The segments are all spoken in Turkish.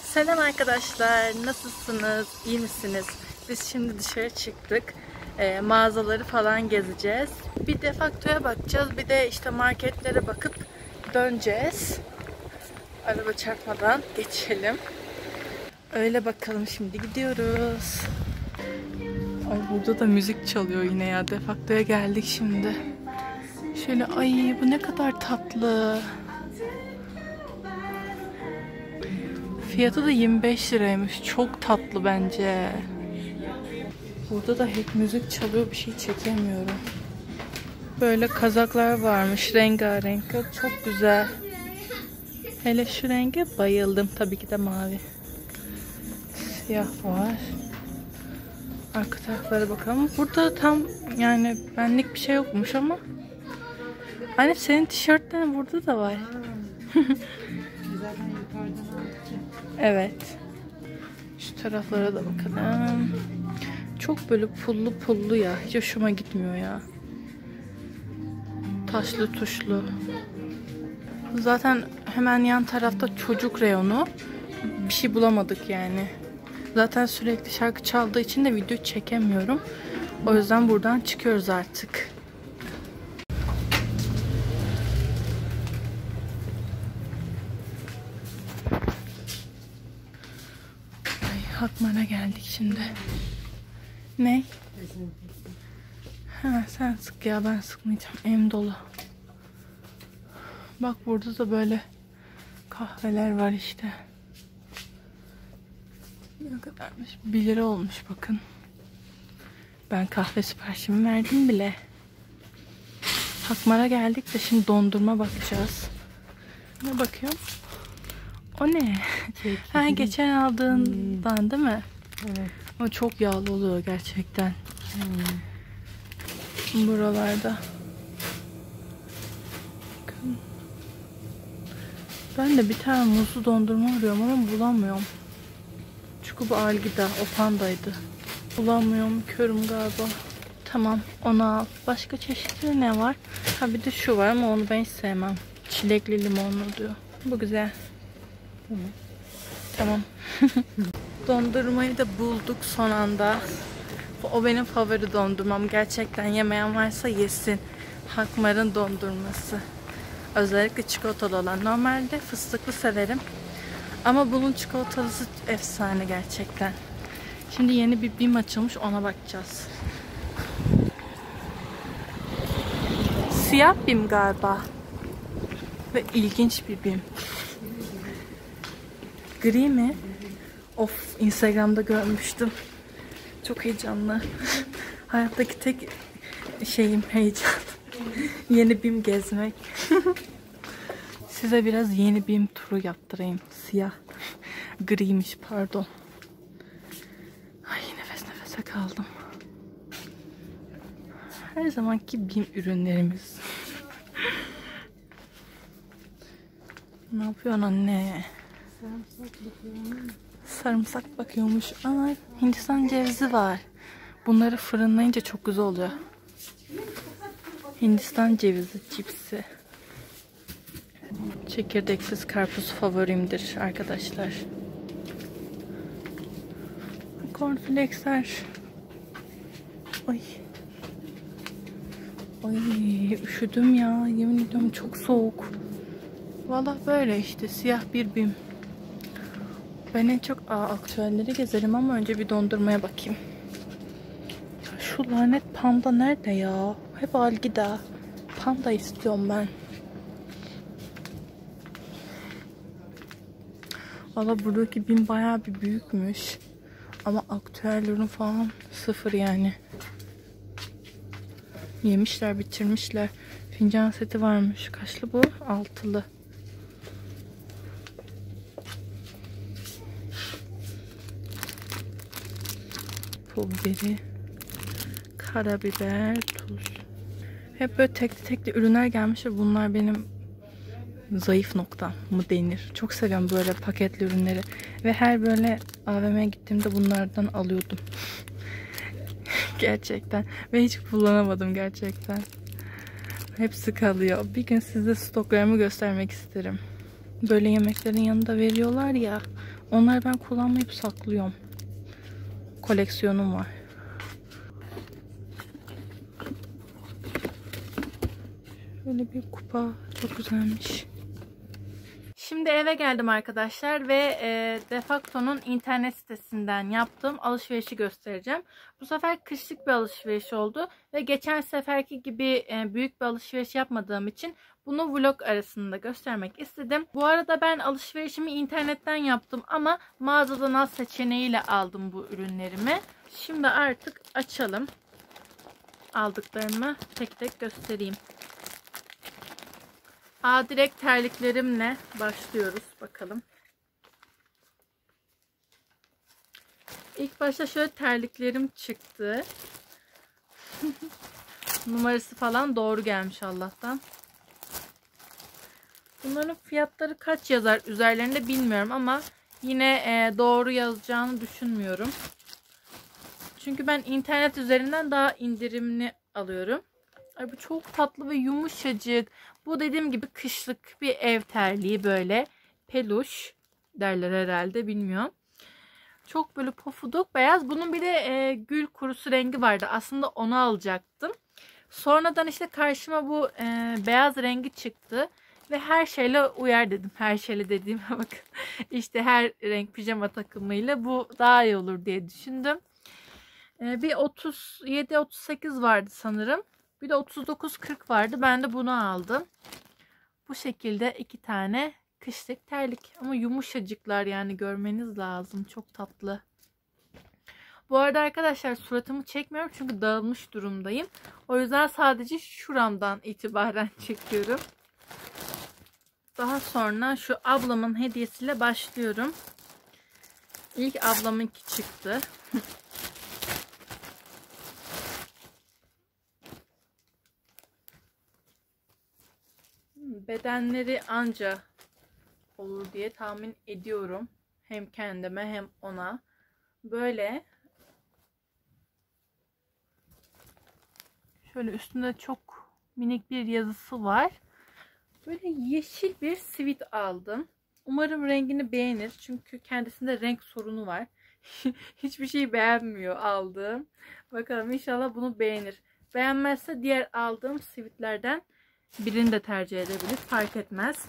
Selam arkadaşlar, nasılsınız, iyi misiniz? Biz şimdi dışarı çıktık, mağazaları falan gezeceğiz. Bir Defacto'ya bakacağız, bir de işte marketlere bakıp döneceğiz. Araba çarpmadan geçelim. Öyle bakalım, şimdi gidiyoruz. Ay, burada da müzik çalıyor yine ya. Defacto'ya geldik şimdi. Şöyle, ay bu ne kadar tatlı. Fiyatı da 25 liraymış. Çok tatlı bence. Burada da hep müzik çalıyor. Bir şey çekemiyorum. Böyle kazaklar varmış. Rengarenk. Çok güzel. Hele şu renge bayıldım. Tabii ki de mavi. Siyah var. Arka taraflara bakalım. Burada tam yani benlik bir şey yokmuş ama. Anne senin tişörtlerin burada da var. Evet. Şu taraflara da bakalım. Çok böyle pullu pullu ya. Hiç hoşuma gitmiyor ya. Taşlı tuşlu. Zaten hemen yan tarafta çocuk reyonu. Bir şey bulamadık yani. Zaten sürekli şarkı çaldığı için de video çekemiyorum. O yüzden buradan çıkıyoruz artık. Hakmar'a geldik şimdi. Ne? Ha, sen sık ya, ben sıkmayacağım. Elim dolu. Bak burada da böyle kahveler var işte. Ne kadarmış? 1 lira olmuş bakın. Ben kahve siparişimi verdim bile. Hakmar'a geldik de şimdi dondurma bakacağız. Ne bakıyorum? O ne? Ha, geçen aldığından değil mi? Evet. O çok yağlı oluyor gerçekten. Buralarda. Bakın. Ben de bir tane muzlu dondurma arıyorum ama bulamıyorum. Çünkü bu Algida, o pandaydı. Bulamıyorum, körüm galiba. Tamam, onu al. Başka çeşitleri ne var? Ha, bir de şu var ama onu ben hiç sevmem. Çilekli limonlu diyor. Bu güzel. Tamam. Dondurmayı da bulduk son anda. O benim favori dondurmam. Gerçekten yemeyen varsa yesin. Hakmar'ın dondurması. Özellikle çikolatalı olan. Normalde fıstıklı severim. Ama bunun çikolatalısı efsane gerçekten. Şimdi yeni bir BİM açılmış, ona bakacağız. Siyah BİM galiba. Ve ilginç bir BİM. Gri mi? Of, Instagram'da görmüştüm. Çok heyecanlı. Hayattaki tek şeyim heyecan. Yeni BİM gezmek. Size biraz yeni BİM turu yaptırayım. Siyah. Griymiş, pardon. Ay, nefes nefese kaldım. Her zamanki BİM ürünlerimiz. Ne yapıyorsun anne? Sarımsak bakıyormuş. Aa, Hindistan cevizi var. Bunları fırınlayınca çok güzel oluyor. Hindistan cevizi cipsi. Çekirdeksiz karpuz favorimdir arkadaşlar. Cornflakesler. Ay. Ay, üşüdüm ya. Yemin ediyorum çok soğuk. Vallahi böyle işte siyah bir BİM. Ben en çok aktüelleri gezerim ama önce bir dondurmaya bakayım. Şu lanet panda nerede ya? Hep Algida. Panda istiyorum ben. Valla buradaki BİM bayağı bir büyükmüş. Ama aktüel ürün falan sıfır yani. Yemişler, bitirmişler. Fincan seti varmış. Kaçlı bu? 6'lı. Pul biberi, karabiber, tuz. Hep böyle tekli ürünler gelmiş ve bunlar benim zayıf noktam mı denir. Çok seviyorum böyle paketli ürünleri. Ve her böyle AVM'ye gittiğimde bunlardan alıyordum. Gerçekten. Ve hiç kullanamadım gerçekten. Hepsi kalıyor. Bir gün size stoklarımı göstermek isterim. Böyle yemeklerin yanında veriyorlar ya. Onları ben kullanmayıp saklıyorum. Koleksiyonum var. Böyle bir kupa. Çok güzelmiş. Şimdi eve geldim arkadaşlar ve Defacto'nun internet sitesinden yaptığım alışverişi göstereceğim. Bu sefer kışlık bir alışveriş oldu ve geçen seferki gibi büyük bir alışveriş yapmadığım için bunu vlog arasında göstermek istedim. Bu arada ben alışverişimi internetten yaptım ama mağazadan az seçeneğiyle aldım bu ürünlerimi. Şimdi artık açalım. Aldıklarımı tek tek göstereyim. Direkt terliklerimle başlıyoruz. Bakalım. İlk başta şöyle terliklerim çıktı. Numarası falan doğru gelmiş Allah'tan. Bunların fiyatları kaç yazar üzerlerinde bilmiyorum ama yine doğru yazacağını düşünmüyorum. Çünkü ben internet üzerinden daha indirimli alıyorum. Ay, bu çok tatlı ve yumuşacık. Bu dediğim gibi kışlık bir ev terliği, böyle peluş derler herhalde, bilmiyorum. Çok böyle pofuduk beyaz. Bunun bir de gül kurusu rengi vardı. Aslında onu alacaktım. Sonradan işte karşıma bu beyaz rengi çıktı. Ve her şeyle uyar dedim. Her şeyle dediğime bakın. İşte her renk pijama takımıyla bu daha iyi olur diye düşündüm. Bir 37-38 vardı sanırım. Bir de 39-40 vardı. Ben de bunu aldım. Bu şekilde 2 tane kışlık terlik. Ama yumuşacıklar, yani görmeniz lazım. Çok tatlı. Bu arada arkadaşlar suratımı çekmiyorum çünkü dağılmış durumdayım. O yüzden sadece şuramdan itibaren çekiyorum. Daha sonra şu ablamın hediyesiyle başlıyorum. İlk ablamınki çıktı. Bedenleri anca olur diye tahmin ediyorum. Hem kendime hem ona. Böyle. Şöyle üstünde çok minik bir yazısı var. Böyle yeşil bir sivit aldım. Umarım rengini beğenir. Çünkü kendisinde renk sorunu var. Hiçbir şeyi beğenmiyor aldığım. Bakalım inşallah bunu beğenir. Beğenmezse diğer aldığım sivitlerden birini de tercih edebilir. Fark etmez.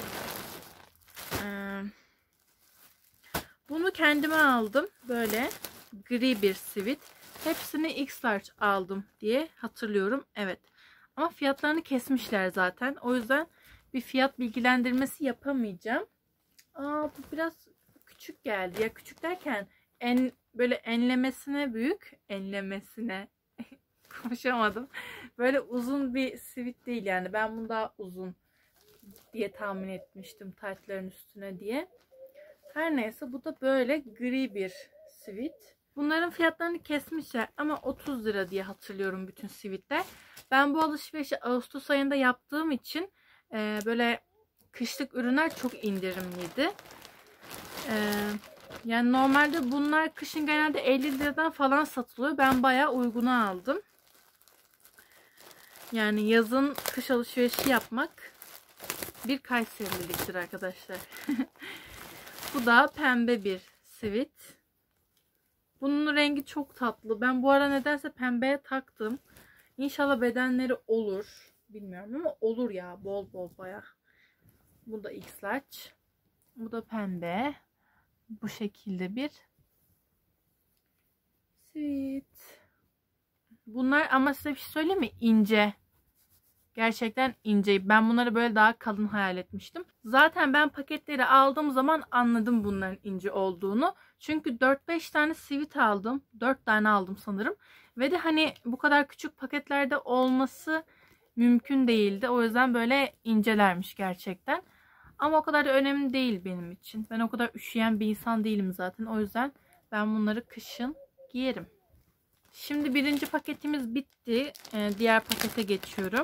Bunu kendime aldım. Böyle gri bir sivit. Hepsini X large aldım diye hatırlıyorum. Evet. Ama fiyatlarını kesmişler zaten. O yüzden bir fiyat bilgilendirmesi yapamayacağım. Bu biraz küçük geldi. Ya küçük derken böyle enlemesine büyük. Enlemesine konuşamadım. Böyle uzun bir sivit değil yani. Ben bunu daha uzun diye tahmin etmiştim taytların üstüne diye. Her neyse, bu da böyle gri bir sivit. Bunların fiyatlarını kesmişler ama 30 lira diye hatırlıyorum bütün sivitler. Ben bu alışverişi Ağustos ayında yaptığım için böyle kışlık ürünler çok indirimliydi. Yani normalde bunlar kışın genelde 50 liradan falan satılıyor. Ben bayağı uyguna aldım. Yani yazın kış alışverişi yapmak bir Kayseriliktir arkadaşlar. Bu da pembe bir sivit. Bunun rengi çok tatlı. Ben bu ara nedense pembeye taktım. İnşallah bedenleri olur. Bilmiyorum ama olur ya. Bol bol baya. Bu da X large. Bu da pembe. Bu şekilde bir sivit. Bunlar ama size bir şey söyleyeyim mi? İnce. Gerçekten ince. Ben bunları böyle daha kalın hayal etmiştim. Zaten ben paketleri aldığım zaman anladım bunların ince olduğunu. Çünkü 4-5 tane sivit aldım. 4 tane aldım sanırım. Ve de hani bu kadar küçük paketlerde olması mümkün değildi. O yüzden böyle incelermiş gerçekten. Ama o kadar da önemli değil benim için. Ben o kadar üşüyen bir insan değilim zaten. O yüzden ben bunları kışın giyerim. Şimdi birinci paketimiz bitti. Diğer pakete geçiyorum.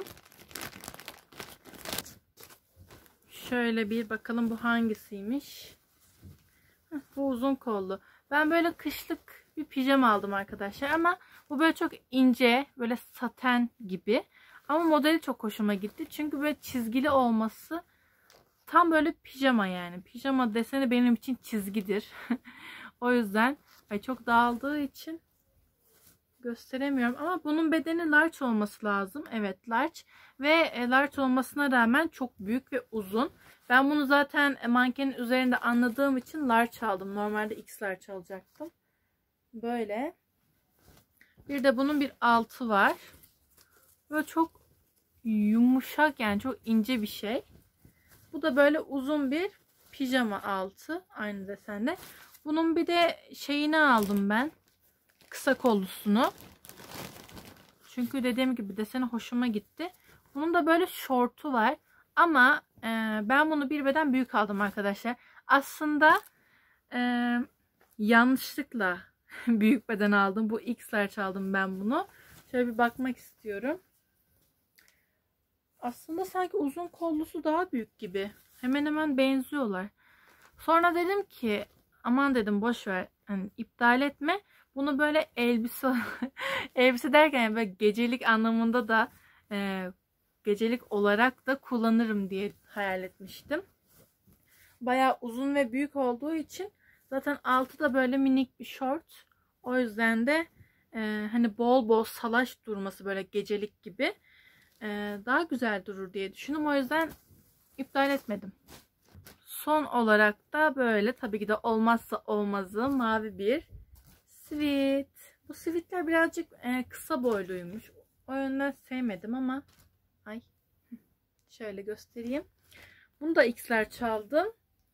Şöyle bir bakalım bu hangisiymiş. Bu uzun kollu. Ben böyle kışlık bir pijama aldım arkadaşlar. Ama bu böyle çok ince. Böyle saten gibi. Ama modeli çok hoşuma gitti. Çünkü böyle çizgili olması Tam böyle pijama yani. Pijama deseni benim için çizgidir. O yüzden çok dağıldığı için gösteremiyorum. Ama bunun bedeni large olması lazım. Evet, large. Ve large olmasına rağmen çok büyük ve uzun. Ben bunu zaten mankenin üzerinde anladığım için large aldım. Normalde X large alacaktım. Böyle. Bir de bunun bir altı var. Böyle çok yumuşak, yani çok ince bir şey. Bu da böyle uzun bir pijama altı. Aynı desende. Bunun bir de şeyini aldım ben. Kısa kollusunu. Çünkü dediğim gibi deseni hoşuma gitti. Bunun da böyle şortu var. Ama ben bunu bir beden büyük aldım arkadaşlar. Aslında yanlışlıkla büyük beden aldım. Bu X large aldım ben bunu. Şöyle bir bakmak istiyorum. Aslında sanki uzun kollusu daha büyük gibi. Hemen hemen benziyorlar. Sonra dedim ki aman dedim boş ver. Yani iptal etme. Bunu böyle elbise elbise derken yani böyle gecelik anlamında da gecelik olarak da kullanırım diye hayal etmiştim. Bayağı uzun ve büyük olduğu için zaten altı da böyle minik bir şort. O yüzden de hani bol bol salaş durması böyle gecelik gibi daha güzel durur diye düşündüm. O yüzden iptal etmedim. Son olarak da böyle tabii ki de olmazsa olmazı mavi bir sivit. Bu sivitler birazcık kısa boyluymuş. O yönden sevmedim ama ay şöyle göstereyim. Bunu da X'ler çaldım.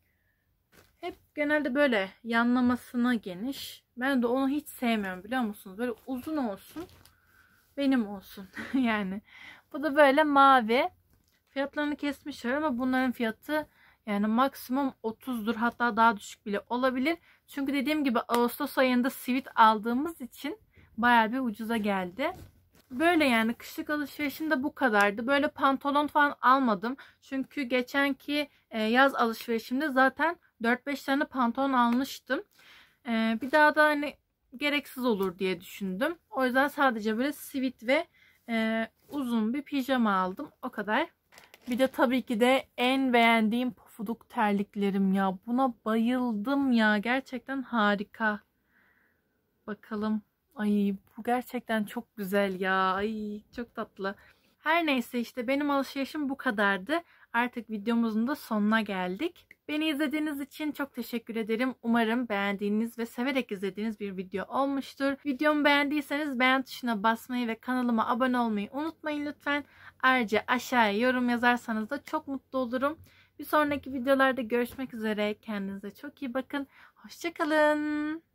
Hep genelde böyle yanlamasına geniş. Ben de onu hiç sevmiyorum biliyor musunuz? Böyle uzun olsun. Benim olsun. Yani. Bu da böyle mavi. Fiyatlarını kesmişler ama bunların fiyatı yani maksimum 30'dur. Hatta daha düşük bile olabilir. Çünkü dediğim gibi Ağustos ayında sivit aldığımız için bayağı bir ucuza geldi. Böyle yani kışlık alışverişim de bu kadardı. Böyle pantolon falan almadım. Çünkü geçenki yaz alışverişimde zaten 4-5 tane pantolon almıştım. Bir daha da hani gereksiz olur diye düşündüm. O yüzden sadece böyle sivit ve uzun bir pijama aldım. O kadar. Bir de tabii ki de en beğendiğim pofuduk terliklerim ya. Buna bayıldım ya. Gerçekten harika. Bakalım. Ay bu gerçekten çok güzel ya. Ay çok tatlı. Her neyse işte benim alışverişim bu kadardı. Artık videomuzun da sonuna geldik. Beni izlediğiniz için çok teşekkür ederim. Umarım beğendiğiniz ve severek izlediğiniz bir video olmuştur. Videomu beğendiyseniz beğen tuşuna basmayı ve kanalıma abone olmayı unutmayın lütfen. Ayrıca aşağıya yorum yazarsanız da çok mutlu olurum. Bir sonraki videolarda görüşmek üzere. Kendinize çok iyi bakın. Hoşça kalın.